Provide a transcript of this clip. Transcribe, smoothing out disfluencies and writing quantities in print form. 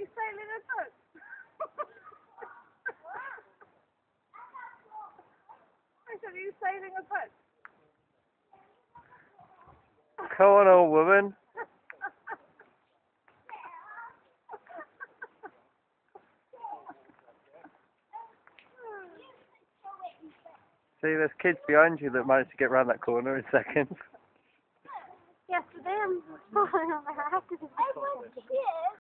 sailing a boat? I said, are you sailing a boat? Come on, old woman. See, there's kids behind you that managed to get round that corner in seconds. Yes, but they am falling on my house.